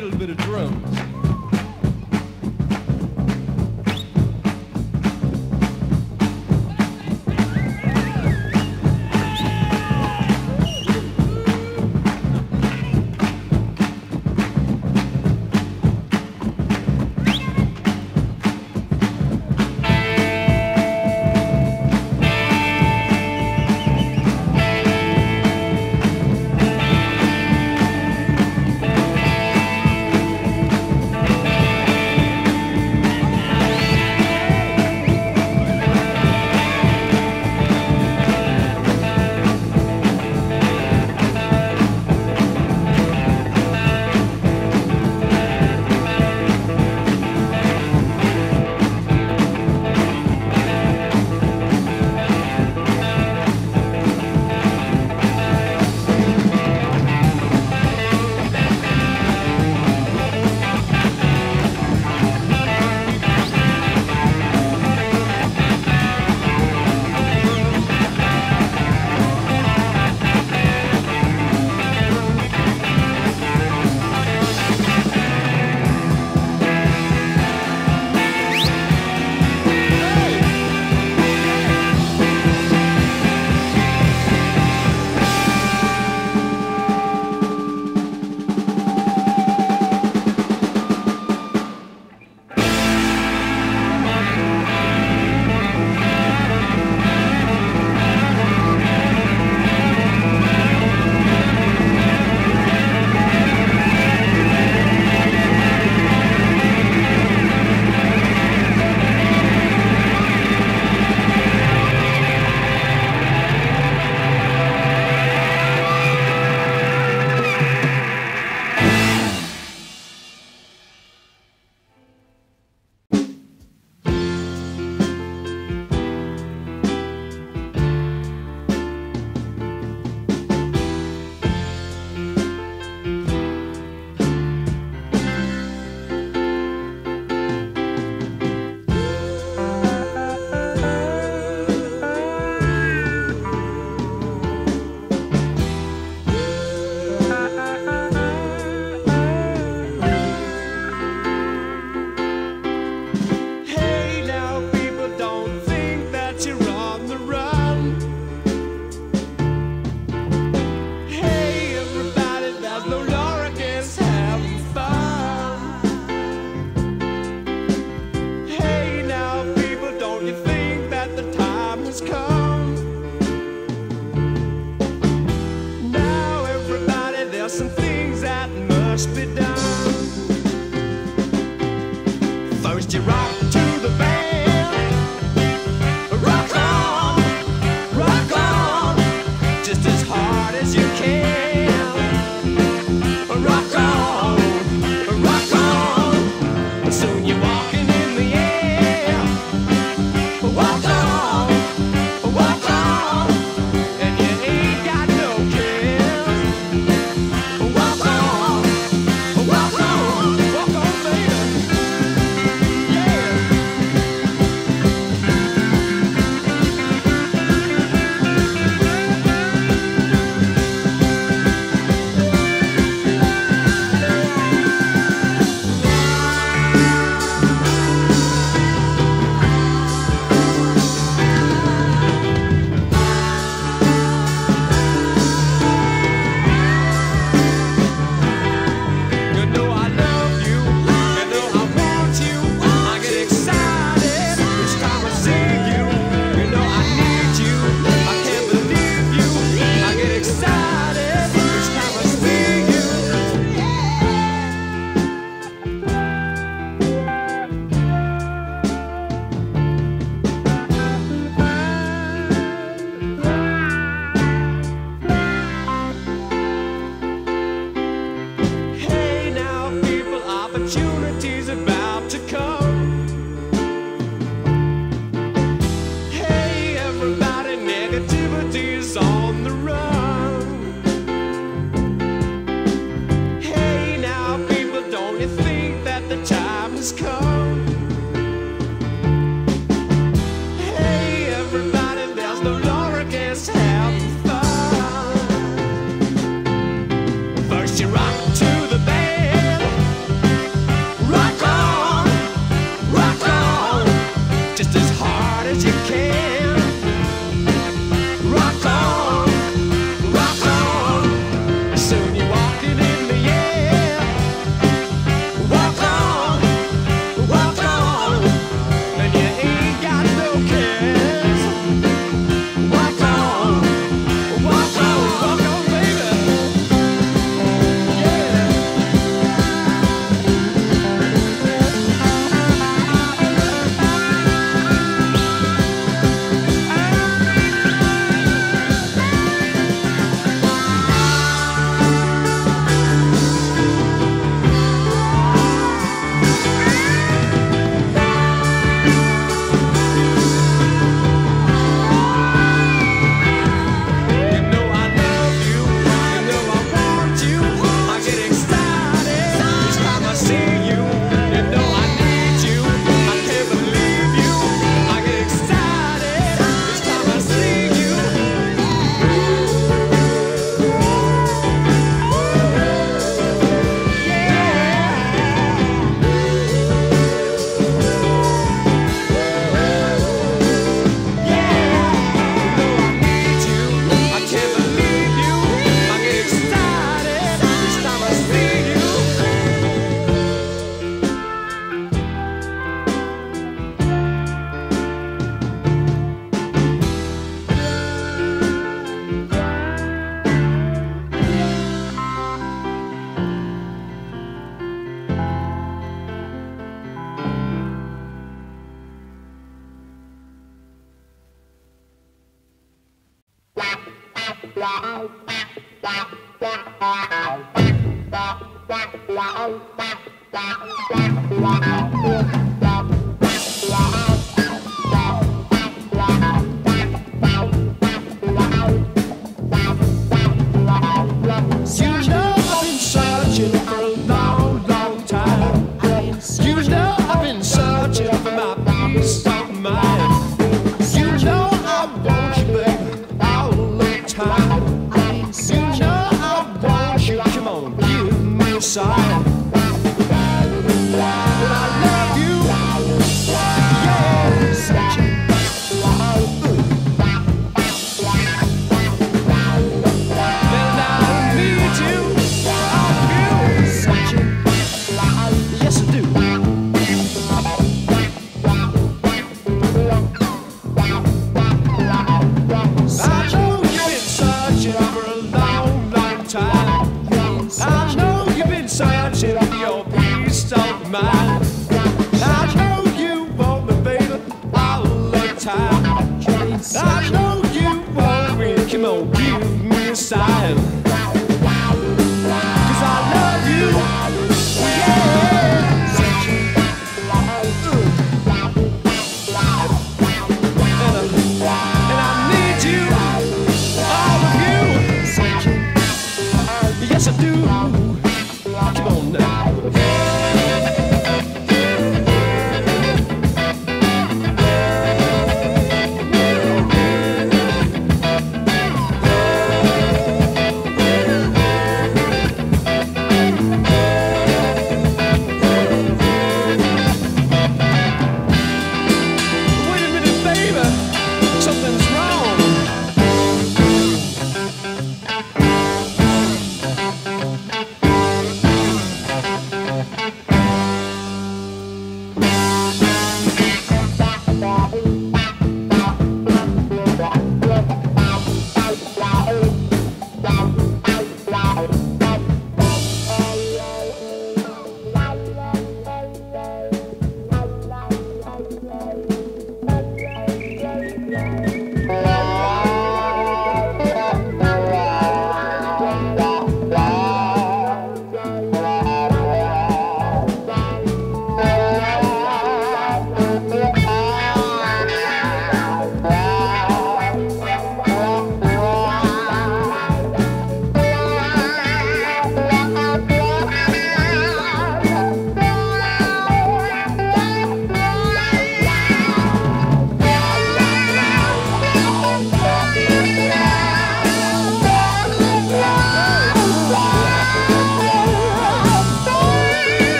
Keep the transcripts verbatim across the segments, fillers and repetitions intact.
little bit of drums. First you rock to the band,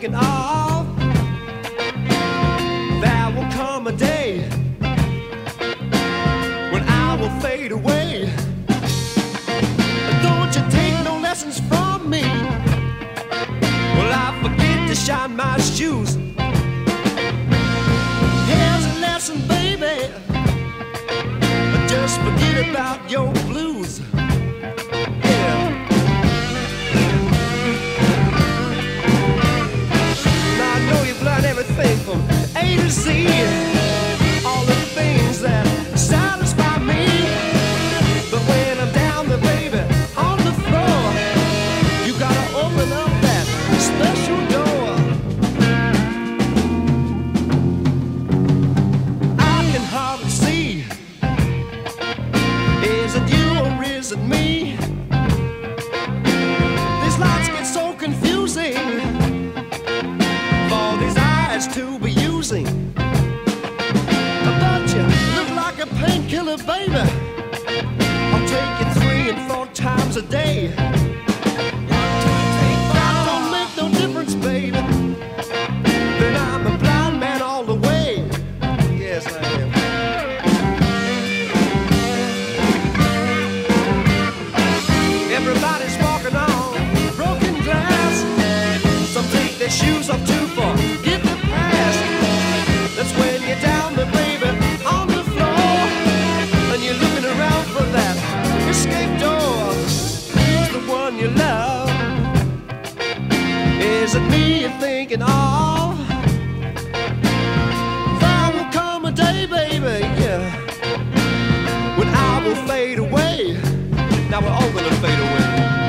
thinking of. There will come a day when I will fade away. Don't you take no lessons from me. Well, I forget to shine my shoes. Here's a lesson, baby. Just forget about your blues. Yeah. Now I know you've learned everything from A to Z. All the things that satisfy me. But when I'm down there, baby, on the floor, you gotta open up that special door. I can hardly see. Is it you or is it me? These lights get so confusing for these eyes to be using. But you look like a painkiller, baby. I'll take it three and four times a day. That don't make no difference, baby. Then I'm a blind man all the way. Yes, I am. Everybody's walking on broken glass. Some take their shoes off too far, get the pass. That's when you're down there, baby, on the floor, and you're looking around for that escape door. Who's the one you love? Is it me you're thinking of? There will come a day, baby, yeah, when I will fade away. Now we're all gonna fade away.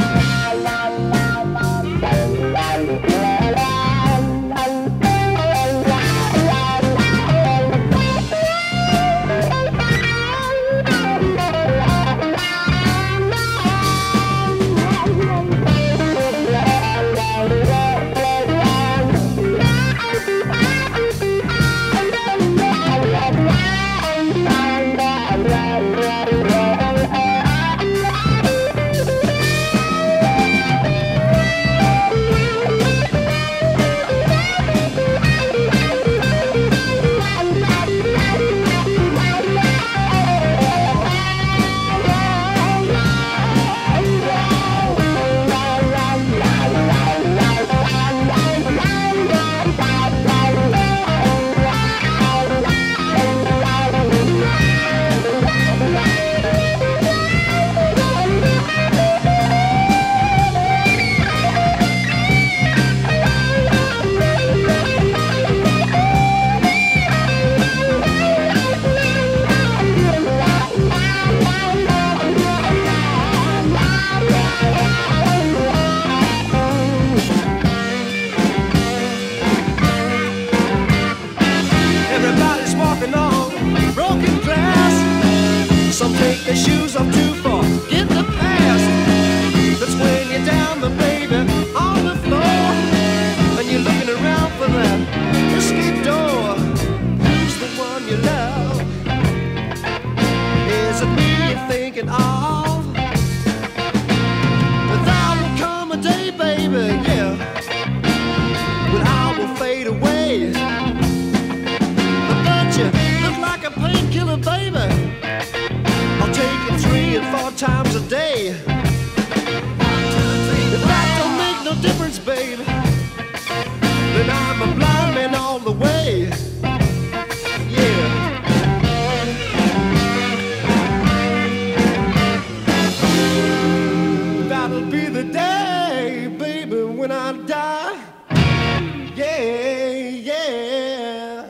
Everybody's walking on broken glass. Some take their shoes off too far, get the pass. That's when you're down the baby on the floor, and you're looking around for that escape door. Who's the one you love? Is it me you're thinking of? But there will come a day, baby, yeah, when I will fade away. Look like a painkiller, baby. I'll take it three and four times a day. If that don't make no difference, baby, then I'm a blind man all the way. Yeah. That'll be the day, baby, when I die. Yeah, yeah.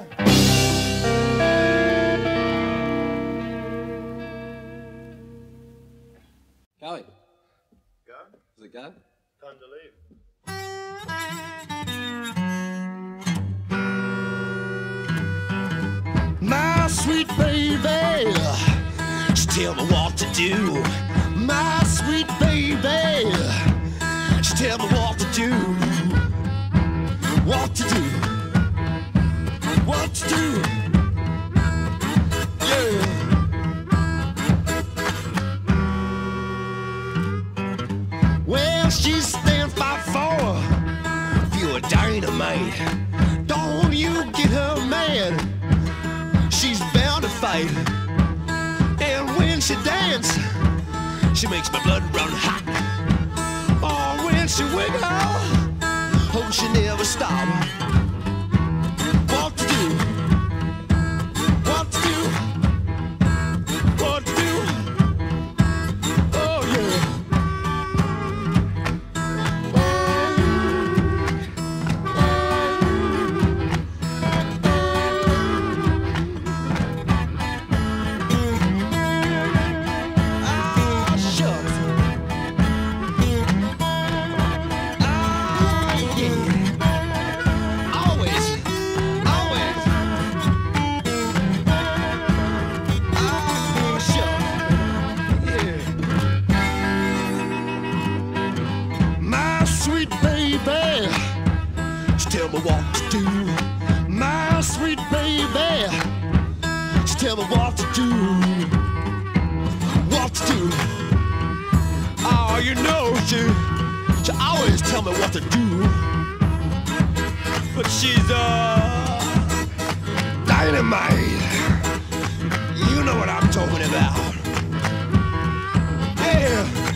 Kelly. Go? Is it gone? Time to leave. My sweet baby, she tell me what to do. My sweet baby, she tell me what to do. What to do. What to do. Yeah. Well, she stands by four. Feel a dynamite. Don't you get her mad. She's bound to fight. And when she dance, she makes my blood run hot. Oh, when she wiggle, oh, she never stop. What to do? What to do? What to do? Oh yeah. Ah, shucks. Ah, yeah. Always, always. Ah, shucks. Yeah. My sweet baby, she tell me what to do. My sweet baby, she tell me what to do. What to do? Oh, you know she, she always tell me what to do. But she's uh dynamite. You know what I'm talking about. Yeah.